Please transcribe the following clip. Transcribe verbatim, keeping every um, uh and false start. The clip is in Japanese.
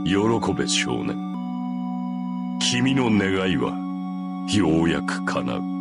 喜べ少年。君の願いはようやく叶う。